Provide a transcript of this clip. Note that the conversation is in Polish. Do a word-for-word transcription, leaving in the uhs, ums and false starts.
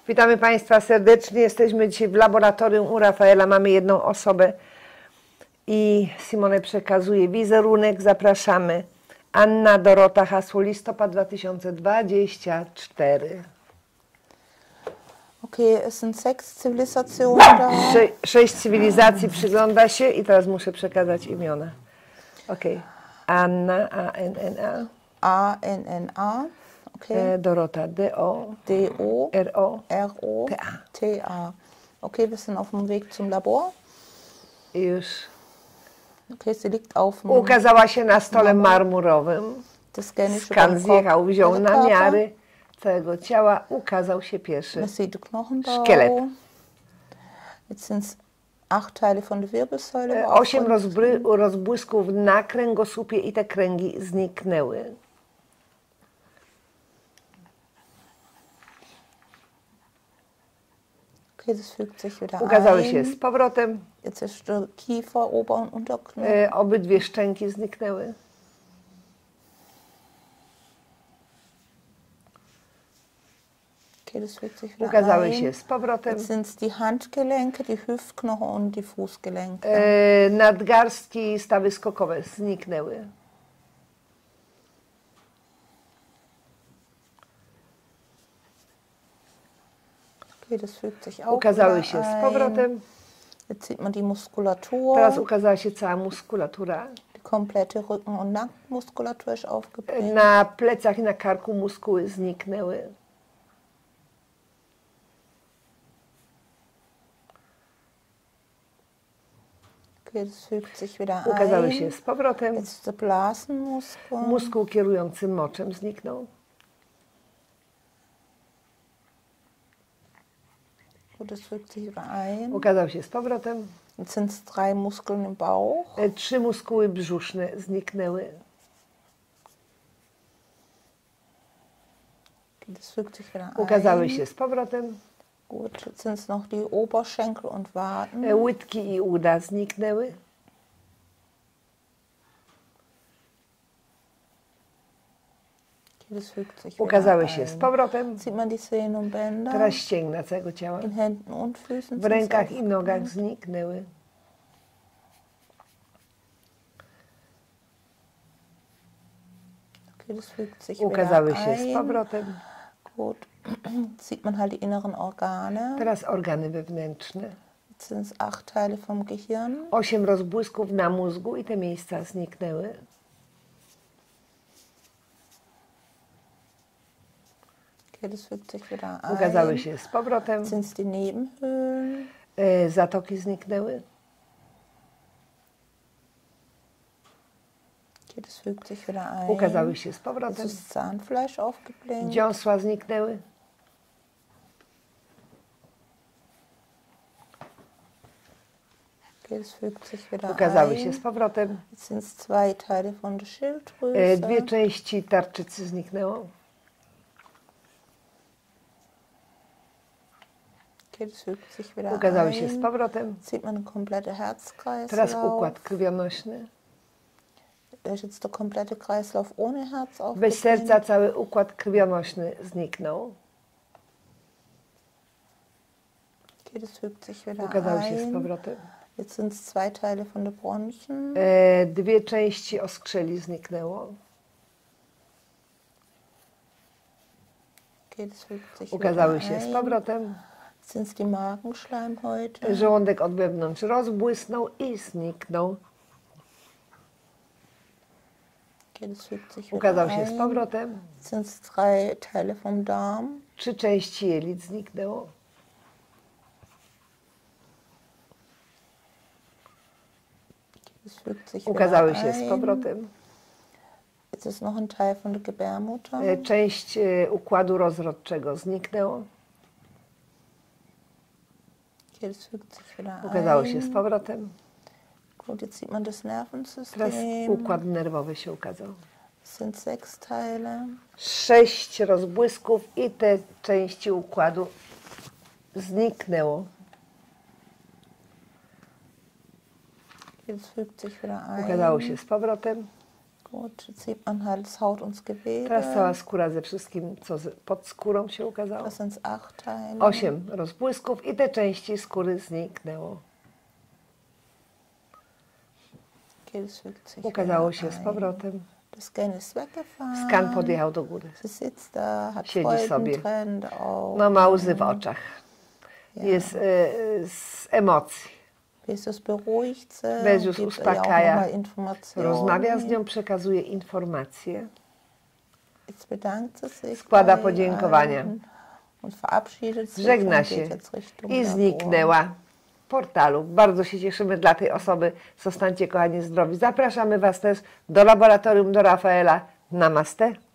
Witamy Państwa serdecznie. Jesteśmy dzisiaj w laboratorium u Rafaela. Mamy jedną osobę i Simone przekazuje wizerunek. Zapraszamy. Anna Dorota, hasło listopad dwa tysiące dwudziesty czwarty. Okay, es sind sechs Zivilisationen da. Sze sześć cywilizacji przygląda się i teraz muszę przekazać imiona. Okej. Anna, A N N A. A N N A. Okay. E, Dorota, D O. D O. R O. R O. T A. T A. Okay, wir sind auf dem Weg zum Labor. I już Okay, sie liegt auf dem ukazała się na stole marmurowym. das Scanische Skan zjechał, Bangkok wziął Körper. namiary całego ciała, ukazał się pierwszy Man sieht den Knochenbau. szkielet. Jetzt sind es acht Teile von der Wirbelsäule. E, wo Osiem aufgefunden rozbry- rozbłysków na kręgosłupie i te kręgi zniknęły. Okay, das fügt sich wieder Ukazały się ein. z powrotem. Jetzt ist der Kiefer, Ober- und Unterknochen. E, obydwie szczęki zniknęły. Okay, das fügt sich wieder Ukazały ein. się z powrotem. Jetzt sind es die Handgelenke, die Hüftknochen und die Fußgelenke. E, nadgarstki, stawy skokowe zniknęły. Okay, das fügt sich auch Ukazały wieder się z ein. powrotem. Jetzt sieht man die Muskulatur. Teraz ukazała się cała muskulatura. Die komplette Rücken- und Nackenmuskulatur ist aufgebildet. Na plecach i na karku muskuły zniknęły. Okay, das fügt sich wieder Ukazały ein. się z powrotem. Jetzt der Blasenmuskel. Muskuł kierujący moczem zniknął. Gut, das fügt sich wieder ein. Ukazał się z powrotem. Jetzt sind es drei Muskeln im Bauch. E, Trzy muskuły brzuszne zniknęły. Okay, das fügt sich wieder Ukazały ein. się z powrotem. Gut, jetzt sind es noch die Oberschenkel und Waden. E, Łydki i uda zniknęły. Okay, das fügt sich wieder Ukazały się z ein. powrotem. Sieht man die Sehnenbänder Teraz ścięgna całego ciała. in Händen und Füßen. W sind's rękach i auch. nogach zniknęły. Okay, das fügt sich Ukazały wieder się z ein. powrotem. Gut, sieht man halt die inneren Organe. Teraz organy wewnętrzne. Jetzt sind es acht Teile vom Gehirn. Osiem rozbłysków na mózgu i te miejsca zniknęły. Okay, das fügt sich wieder ein. Ukazały się z powrotem. Sind es die Nebenhöhlen. E, Zatoki zniknęły. Okay, das fügt sich wieder ein. Ukazały się z Jetzt powrotem. ist Zahnfleisch aufgeblinkt. Dziąsła zniknęły. Okay, das fügt sich wieder Ukazały się ein. z powrotem. Jetzt sind es zwei Teile von der E, Schilddrüse. Dwie części tarczycy zniknęło. Okay, das fügt sich wieder Ukazały się z ein. powrotem. Sieht man den komplette Herzkreislauf. Teraz układ krwionośny. Da ist jetzt der komplette Kreislauf ohne Herz Bez aufgeblinkt. serca cały układ krwionośny zniknął. Okay, das fügt sich wieder Ukazały się z ein. powrotem. Jetzt sind es zwei Teile von der Bronchien. E, Dwie części oskrzeli zniknęło. Okay, das fügt sich Ukazały wieder się z ein. powrotem. Jetzt sind es die Magenschleimhäute. Żołądek od wewnątrz rozbłysnął i zniknął. Okay, das fügt sich Ukazał wieder się z ein. powrotem. Jetzt sind es drei Teile vom Darm. Trzy części jelit zniknęło. Das fügt sich Ukazały wieder się z ein. powrotem. Jetzt ist noch ein Teil von der Gebärmutter. E, Część e, układu rozrodczego zniknęło. Okay, das fügt sich wieder Ukazało ein. się z powrotem. Gut, jetzt sieht man das Teraz Nervensystem. układ nerwowy się ukazał. Das sind sechs Teile. Sześć rozbłysków i te części układu zniknęło. Jetzt fügt sich wieder ein. Ukazało się z powrotem. Gut, jetzt sieht man halt das Haut und das Gewebe. Teraz cała skóra ze wszystkim, co z- pod skórą się ukazało. Das sind acht Teile. Osiem rozbłysków i te części skóry zniknęło. Okay, das fügt sich Ukazało wieder się z ein. powrotem. Der Scan ist weggefahren. Skan podjechał do góry. Sie sitzt da, hat Siedzi sobie. Freudentränen Augen. Ma ma łzy w oczach. Ja. Jest e, z emocji. Jesus beruhigt sie, Jezus gibt ihr auch uspokaja. nochmal Informationen. Rozmawia z nią, przekazuje informacje. Jetzt bedankt sie sich Składa bei podziękowania. allen und verabschiedet sich Żegna und się geht jetzt Richtung i Labor. zniknęła w portalu. Bardzo się cieszymy dla tej osoby. Zostańcie kochani zdrowi. Zapraszamy Was też do laboratorium, do Rafaela. Namaste.